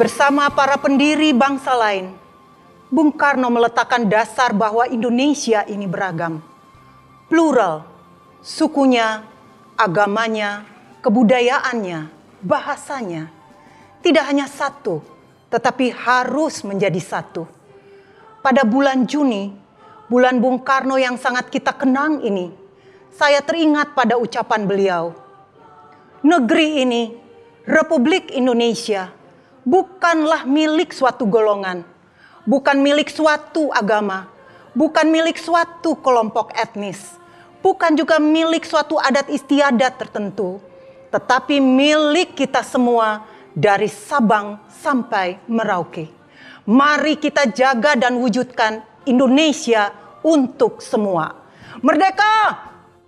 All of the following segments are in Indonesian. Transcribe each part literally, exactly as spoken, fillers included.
Bersama para pendiri bangsa lain, Bung Karno meletakkan dasar bahwa Indonesia ini beragam, plural, sukunya, agamanya, kebudayaannya, bahasanya. Tidak hanya satu, tetapi harus menjadi satu. Pada bulan Juni, bulan Bung Karno yang sangat kita kenang ini, saya teringat pada ucapan beliau. Negeri ini, Republik Indonesia, bukanlah milik suatu golongan, bukan milik suatu agama, bukan milik suatu kelompok etnis, bukan juga milik suatu adat istiadat tertentu, tetapi milik kita semua dari Sabang sampai Merauke. Mari kita jaga dan wujudkan Indonesia untuk semua. Merdeka!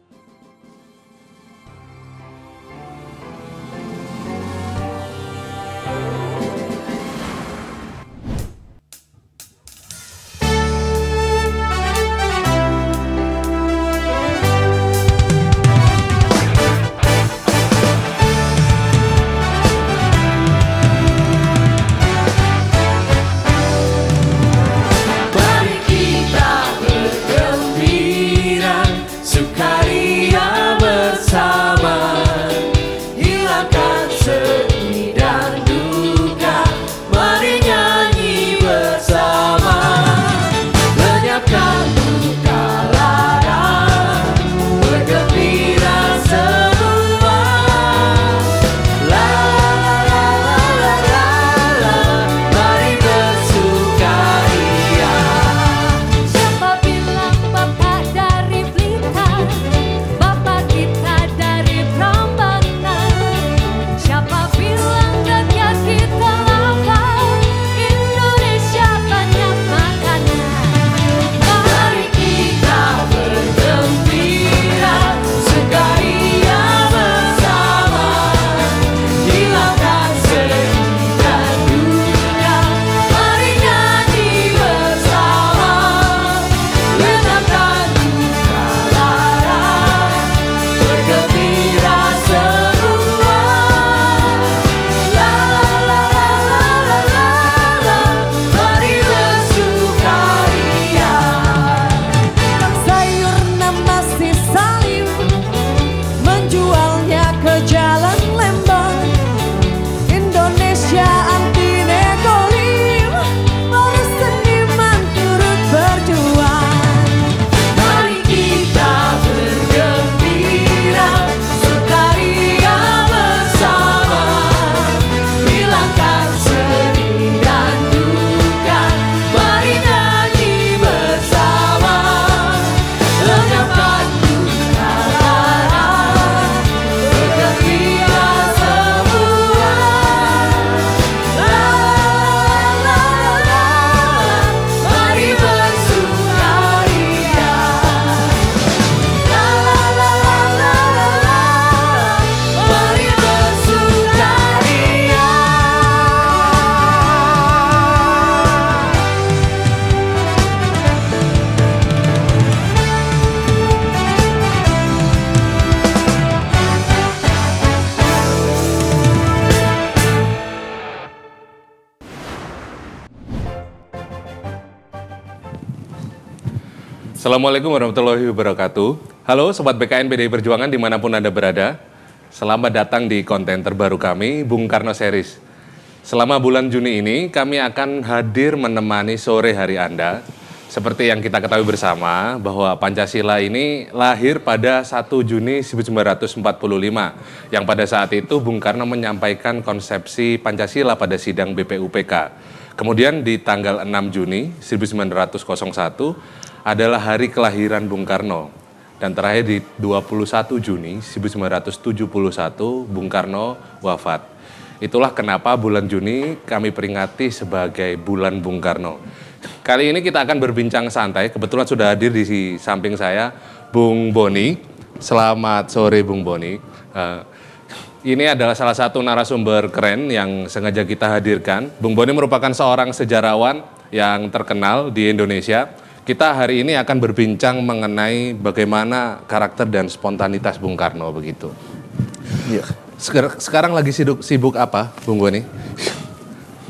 Assalamualaikum warahmatullahi wabarakatuh. Halo Sobat B K N P D I Perjuangan dimanapun Anda berada. Selamat datang di konten terbaru kami, Bung Karno Series. Selama bulan Juni ini, kami akan hadir menemani sore hari Anda. Seperti yang kita ketahui bersama, bahwa Pancasila ini lahir pada satu Juni seribu sembilan ratus empat puluh lima. Yang pada saat itu Bung Karno menyampaikan konsepsi Pancasila pada sidang B P U P K. Kemudian di tanggal enam Juni seribu sembilan ratus satu adalah hari kelahiran Bung Karno. Dan terakhir di dua puluh satu Juni seribu sembilan ratus tujuh puluh satu Bung Karno wafat. Itulah kenapa bulan Juni kami peringati sebagai bulan Bung Karno. Kali ini kita akan berbincang santai. Kebetulan sudah hadir di samping saya Bung Boni. Selamat sore Bung Boni. Uh, ini adalah salah satu narasumber keren yang sengaja kita hadirkan. Bung Boni merupakan seorang sejarawan yang terkenal di Indonesia. Kita hari ini akan berbincang mengenai bagaimana karakter dan spontanitas Bung Karno begitu. Iya. Sekarang lagi sibuk, sibuk apa, Bung Boni?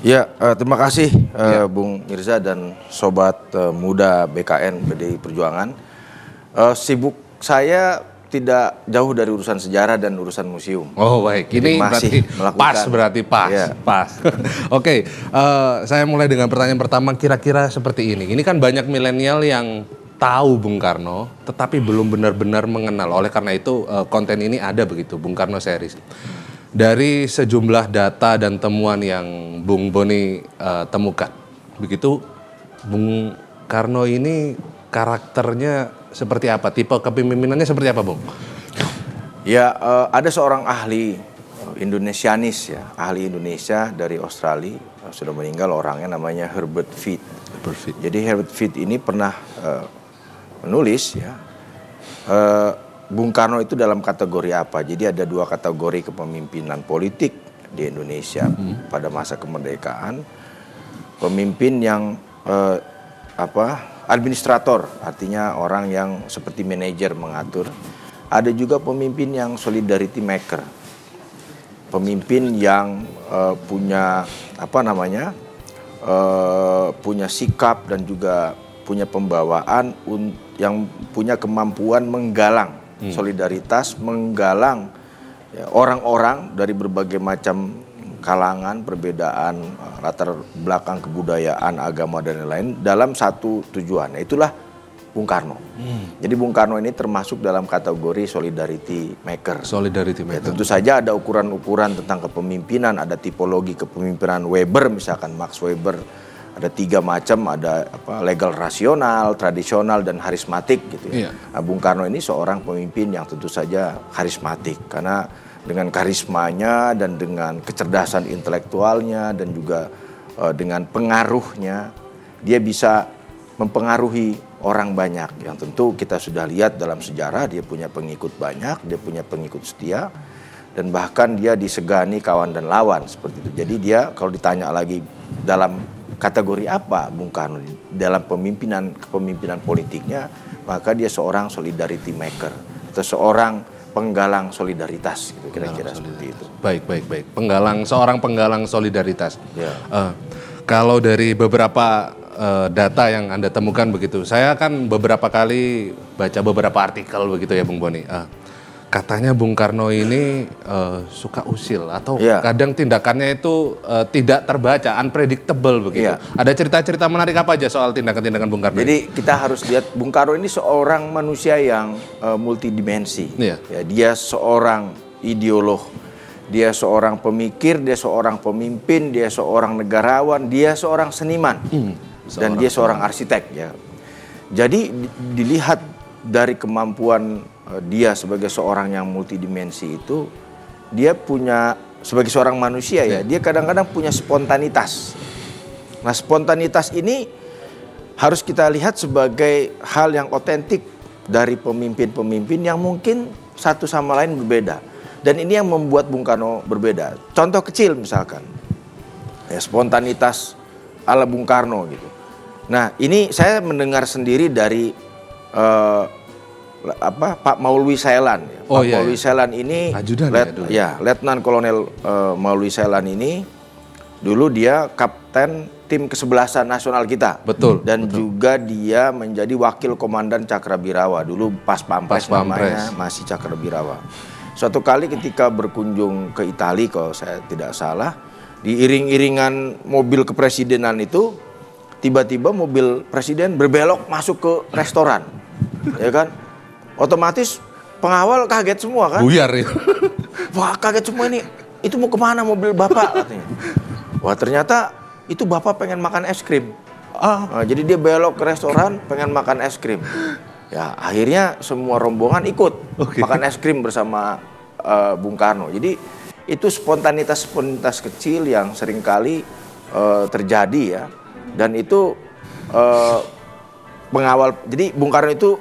Ya, uh, terima kasih uh, ya. Bung Mirza dan sobat uh, muda B K N P D I Perjuangan. Uh, sibuk saya tidak jauh dari urusan sejarah dan urusan museum. Oh baik, ini masih berarti pas berarti pas, ya. pas. Oke, okay. uh, saya mulai dengan pertanyaan pertama kira-kira seperti ini. Ini kan banyak milenial yang tahu Bung Karno, tetapi belum benar-benar mengenal. Oleh karena itu uh, konten ini ada begitu, Bung Karno Series. Dari sejumlah data dan temuan yang Bung Boni uh, temukan, begitu Bung Karno ini karakternya seperti apa? Tipe kepemimpinannya seperti apa, Bung? Ya, uh, ada seorang ahli uh, Indonesianis ya, ahli Indonesia dari Australia, uh, sudah meninggal orangnya, namanya Herbert Feed. Herbert Feed. Jadi Herbert Feed ini pernah uh, menulis ya, uh, Bung Karno itu dalam kategori apa? Jadi ada dua kategori kepemimpinan politik di Indonesia hmm. pada masa kemerdekaan. Pemimpin yang uh, apa? Administrator, artinya orang yang seperti manajer mengatur. Ada juga pemimpin yang solidarity maker, pemimpin yang uh, punya apa namanya, uh, punya sikap dan juga punya pembawaan yang punya kemampuan menggalang hmm. solidaritas, menggalang ya, orang-orang dari berbagai macam kalangan, perbedaan, latar belakang kebudayaan, agama dan lain-lain dalam satu tujuan. Itulah Bung Karno. Hmm. Jadi Bung Karno ini termasuk dalam kategori solidarity maker. Solidarity maker. Ya, tentu saja ada ukuran-ukuran tentang kepemimpinan, ada tipologi kepemimpinan Weber, misalkan Max Weber. Ada tiga macam, ada apa, legal rasional, tradisional dan harismatik gitu ya. Iya. Nah, Bung Karno ini seorang pemimpin yang tentu saja harismatik karena dengan karismanya dan dengan kecerdasan intelektualnya dan juga uh, dengan pengaruhnya dia bisa mempengaruhi orang banyak yang tentu kita sudah lihat dalam sejarah. Dia punya pengikut banyak, dia punya pengikut setia dan bahkan dia disegani kawan dan lawan seperti itu. Jadi dia kalau ditanya lagi dalam kategori apa Bung Karno dalam pemimpinan kepemimpinan politiknya, maka dia seorang solidarity maker atau seorang penggalang solidaritas, gitu kira-kira seperti itu. Baik, baik, baik. Penggalang, seorang penggalang solidaritas. Ya. Uh, kalau dari beberapa uh, data yang Anda temukan begitu, saya kan beberapa kali baca beberapa artikel begitu ya, Bung Boni. Uh, katanya Bung Karno ini uh, suka usil atau ya. kadang tindakannya itu uh, tidak terbaca, unpredictable begitu. Ya. Ada cerita-cerita menarik apa aja soal tindakan-tindakan Bung Karno? Jadi ini? Kita harus lihat Bung Karno ini seorang manusia yang uh, multidimensi. Ya. Ya, dia seorang ideolog, dia seorang pemikir, dia seorang pemimpin, dia seorang negarawan, dia seorang seniman, hmm, dan dia seorang arsitek. Ya. Jadi dilihat dari kemampuan dia sebagai seorang yang multidimensi itu, dia punya sebagai seorang manusia ya, dia kadang-kadang punya spontanitas. Nah, spontanitas ini harus kita lihat sebagai hal yang otentik dari pemimpin-pemimpin yang mungkin satu sama lain berbeda. Dan ini yang membuat Bung Karno berbeda. Contoh kecil misalkan, ya, spontanitas ala Bung Karno gitu. Nah, ini saya mendengar sendiri dari uh, apa Pak Maulwi Sailan. Ya. Oh, Pak iya, Maulwi iya. Sailan ini, Ajudan let, ya, ya Letnan Kolonel uh, Maulwi Sailan ini dulu dia kapten tim kesebelasan nasional kita. Betul. Dan betul. juga dia menjadi wakil komandan Cakrabirawa. Dulu pas Pampres, pas namanya masih Cakrabirawa. Suatu kali ketika berkunjung ke Italia, kalau saya tidak salah, diiring-iringan mobil kepresidenan itu, tiba-tiba mobil presiden berbelok masuk ke restoran, ya kan? Otomatis pengawal kaget semua kan? Buyar ya. Wah, kaget semua ini. Itu mau kemana mobil bapak katanya? Wah, ternyata itu bapak pengen makan es krim. Ah. Nah, jadi dia belok ke restoran pengen makan es krim. Ya, akhirnya semua rombongan ikut okay. makan es krim bersama uh, Bung Karno. Jadi itu spontanitas-spontanitas kecil yang seringkali uh, terjadi ya. Dan itu uh, pengawal. Jadi Bung Karno itu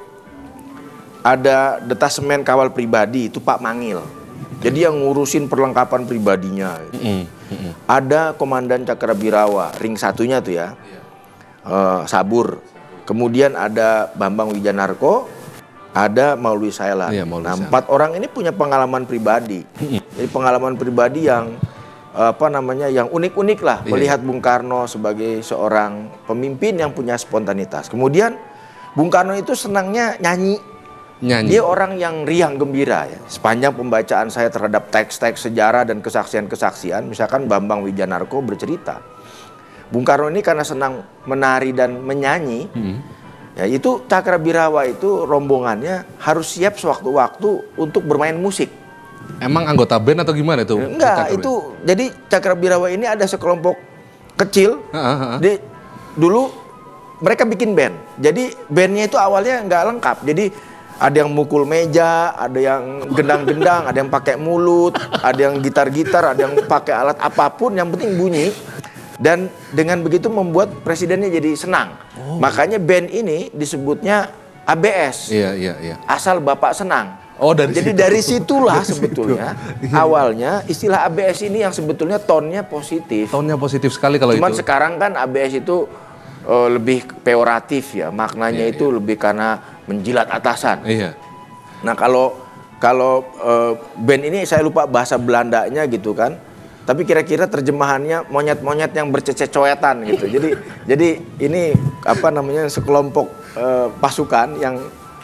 ada detasemen kawal pribadi, itu Pak Mangil. Jadi yang ngurusin perlengkapan pribadinya. Gitu. Mm -hmm. Ada Komandan Cakrabirawa, ring satunya tuh ya, uh, Sabur. Kemudian ada Bambang Wijanarko, ada Maulwi Sailan. Iya, Maulwi nah, Sailan. Empat orang ini punya pengalaman pribadi. Mm -hmm. Jadi pengalaman pribadi yang apa namanya yang unik-unik lah Iya. melihat Bung Karno sebagai seorang pemimpin yang punya spontanitas. Kemudian Bung Karno itu senangnya nyanyi. Nyanyi. Dia orang yang riang gembira ya. Sepanjang pembacaan saya terhadap teks-teks sejarah dan kesaksian-kesaksian, misalkan Bambang Wijanarko bercerita, Bung Karno ini karena senang menari dan menyanyi, hmm. ya itu Cakrabirawa itu rombongannya harus siap sewaktu-waktu untuk bermain musik. Emang anggota band atau gimana itu? Enggak, itu jadi Cakrabirawa ini ada sekelompok kecil. Ha, ha, ha. Di, dulu mereka bikin band. Jadi bandnya itu awalnya nggak lengkap. Jadi ada yang mukul meja, ada yang gendang-gendang, ada yang pakai mulut, ada yang gitar-gitar, ada yang pakai alat apapun, yang penting bunyi. Dan dengan begitu membuat presidennya jadi senang. Oh. Makanya band ini disebutnya A B S. Iya, iya, iya. Asal Bapak senang. Oh, dari jadi situ. dari situlah Dari sebetulnya situ. awalnya istilah A B S ini yang sebetulnya tonnya positif. Tonnya positif sekali kalau Cuman itu. sekarang kan A B S itu uh, lebih peoratif ya, maknanya iya, itu iya. lebih karena menjilat atasan. Iya. Nah kalau kalau uh, band ini saya lupa bahasa Belandanya gitu kan, tapi kira-kira terjemahannya monyet-monyet yang bercececoetan gitu. Jadi jadi ini apa namanya sekelompok uh, pasukan yang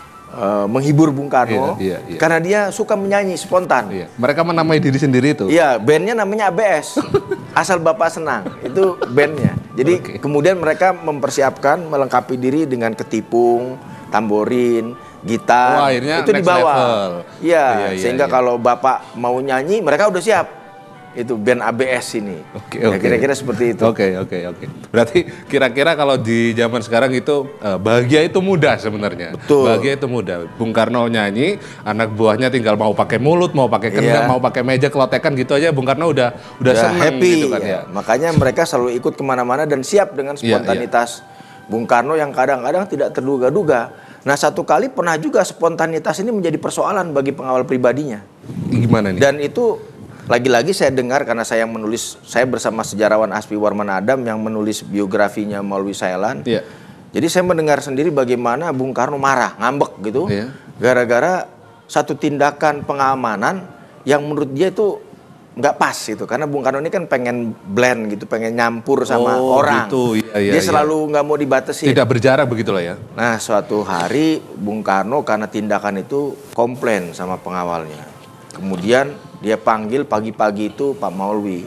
uh, menghibur Bung Karno, iya, iya, iya. karena dia suka menyanyi spontan. Iya. Mereka menamai diri sendiri itu. Iya, bandnya namanya A B S. Asal Bapak senang, itu bandnya. Jadi okay. kemudian mereka mempersiapkan melengkapi diri dengan ketipung, tamborin, gitar. Wah, akhirnya itu dibawa. Iya, iya, iya, sehingga iya. kalau Bapak mau nyanyi, mereka udah siap. Itu band A B S ini. Oke, ya, oke. kira-kira seperti itu. Oke, oke, oke. Berarti kira-kira kalau di zaman sekarang itu uh, bahagia itu mudah sebenarnya. Betul. Bahagia itu mudah. Bung Karno nyanyi, anak buahnya tinggal mau pakai mulut, mau pakai kendang, Iya. mau pakai meja kelotekan gitu aja. Bung Karno udah udah, Udah seneng happy. gitu kan ya. ya. Makanya mereka selalu ikut kemana-mana dan siap dengan Iya, spontanitas Bung Karno yang kadang-kadang tidak terduga-duga. Nah satu kali pernah juga spontanitas ini menjadi persoalan bagi pengawal pribadinya. Gimana nih? Dan itu lagi-lagi saya dengar karena saya yang menulis, saya bersama sejarawan Asfi Warman Adam yang menulis biografinya Maulwi Saelan. Iya. Jadi saya mendengar sendiri bagaimana Bung Karno marah, ngambek gitu, Iya. gara-gara satu tindakan pengamanan yang menurut dia itu nggak pas gitu. Karena Bung Karno ini kan pengen blend gitu, pengen nyampur sama Oh, orang. gitu. Iya, iya, dia iya. selalu nggak mau dibatasi. Tidak berjarak begitulah ya. Nah suatu hari Bung Karno karena tindakan itu komplain sama pengawalnya. Kemudian dia panggil pagi-pagi itu Pak Maulwi.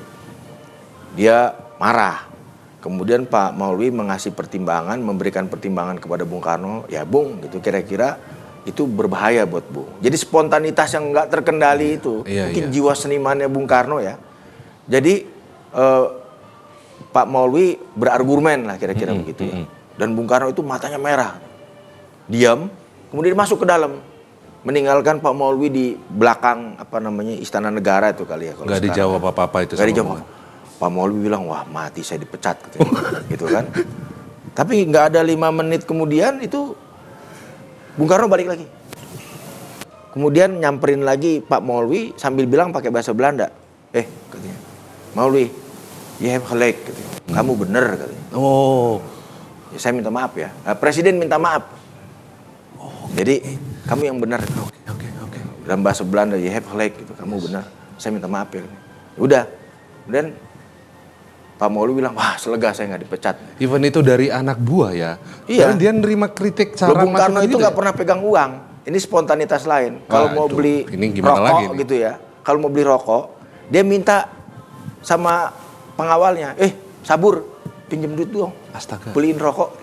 Dia marah. Kemudian Pak Maulwi mengasih pertimbangan, memberikan pertimbangan kepada Bung Karno. Ya Bung, gitu kira-kira itu berbahaya buat Bung. Jadi spontanitas yang nggak terkendali itu, Iya, mungkin iya. jiwa senimannya Bung Karno ya. Jadi eh, Pak Maulwi berargumen lah kira-kira Mm-mm, begitu ya. mm-mm. Dan Bung Karno itu matanya merah, diam, kemudian masuk ke dalam, meninggalkan Pak Maulwi di belakang apa namanya Istana Negara itu kali ya. kalau Gak sekarang. dijawab apa-apa itu. Gak sama dijawab. Bung. Pak Maulwi bilang, wah mati saya dipecat katanya. gitu kan. Tapi nggak ada lima menit kemudian itu Bung Karno balik lagi. Kemudian nyamperin lagi Pak Maulwi sambil bilang pakai bahasa Belanda. Eh katanya, Maulwi, you have gelijk katanya. Kamu bener katanya. Oh. Ya, saya minta maaf ya. Nah, Presiden minta maaf. Oh, jadi kamu yang benar. Oke, oke, oke. Dalam bahasa Belanda, you have gelijk gitu. Kamu benar. Saya minta maaf ya. Udah. Dan Pak Maulwi bilang, wah selega saya nggak dipecat. Even itu dari anak buah ya. Iya. Dan dia nerima kritik Loh, saran Bung Karno macam itu gitu nggak ya? pernah pegang uang. Ini spontanitas lain. Kalau Wah, mau itu. beli Ini gimana rokok lagi nih? gitu ya. Kalau mau beli rokok, dia minta sama pengawalnya, eh sabur, pinjem duit dong. Astaga. Beliin rokok.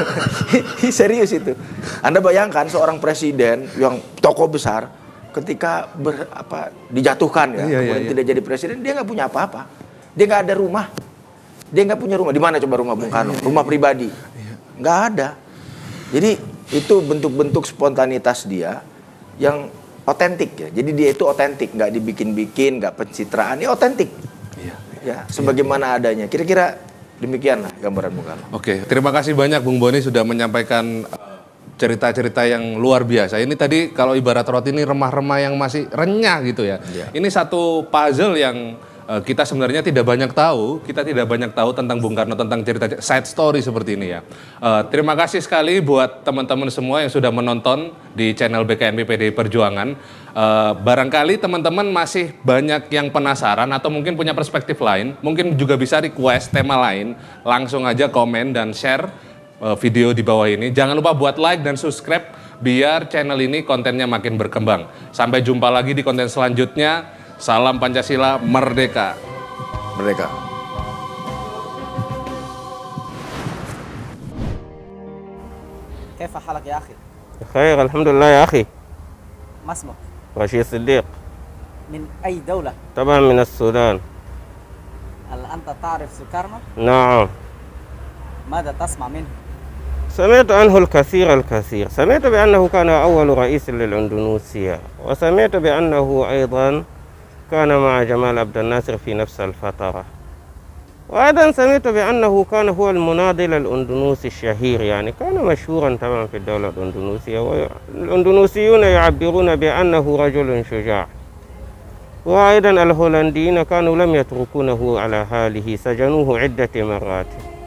Serius itu. Anda bayangkan seorang presiden yang tokoh besar ketika ber, apa, dijatuhkan ya, Iya, iya, kemudian iya. tidak jadi presiden, dia nggak punya apa-apa. Dia nggak ada rumah. Dia nggak punya rumah. Di mana coba rumah Bung Karno? Rumah pribadi. Nggak ada. Jadi itu bentuk-bentuk spontanitas dia yang otentik ya. Jadi dia itu otentik, nggak dibikin-bikin, nggak pencitraan. Ini otentik. Iya. Ya, sebagaimana adanya. Kira-kira demikianlah gambaran Bung Karno. Oke, terima kasih banyak Bung Boni sudah menyampaikan uh, cerita-cerita yang luar biasa. Ini tadi kalau ibarat roti ini remah-remah yang masih renyah gitu ya. Iya. Ini satu puzzle yang uh, kita sebenarnya tidak banyak tahu, kita tidak banyak tahu tentang Bung Karno, tentang cerita side story seperti ini ya. Uh, terima kasih sekali buat teman-teman semua yang sudah menonton di channel B K N B P D I Perjuangan. Uh, barangkali teman-teman masih banyak yang penasaran atau mungkin punya perspektif lain, mungkin juga bisa request tema lain, langsung aja komen dan share uh, video di bawah ini. Jangan lupa buat like dan subscribe biar channel ini kontennya makin berkembang. Sampai jumpa lagi di konten selanjutnya. Salam Pancasila, merdeka. Merdeka. كيف حالك يا أخي؟ بخير الحمد لله يا أخي. ما اسمك؟ رشيد صديق. من أي دولة؟ طبعا من السودان. هل أنت تعرف سوكارنو؟ نعم. ماذا تسمع منه؟ سمعت عنه الكثير الكثير. سمعت بأنه كان أول رئيس للأندونيسيا، وسمعت بأنه أيضا كان مع جمال عبد الناصر في نفس الفترة، وأيضا سمعت بأنه كان هو المناضل الأندونيسي الشهير، يعني كان مشهورا طبعا في الدولة الأندونيسية، والأندونيسيون يعبرون بأنه رجل شجاع. وأيضا الهولنديين كانوا لم يتركونه على حاله، سجنوه عدة مرات.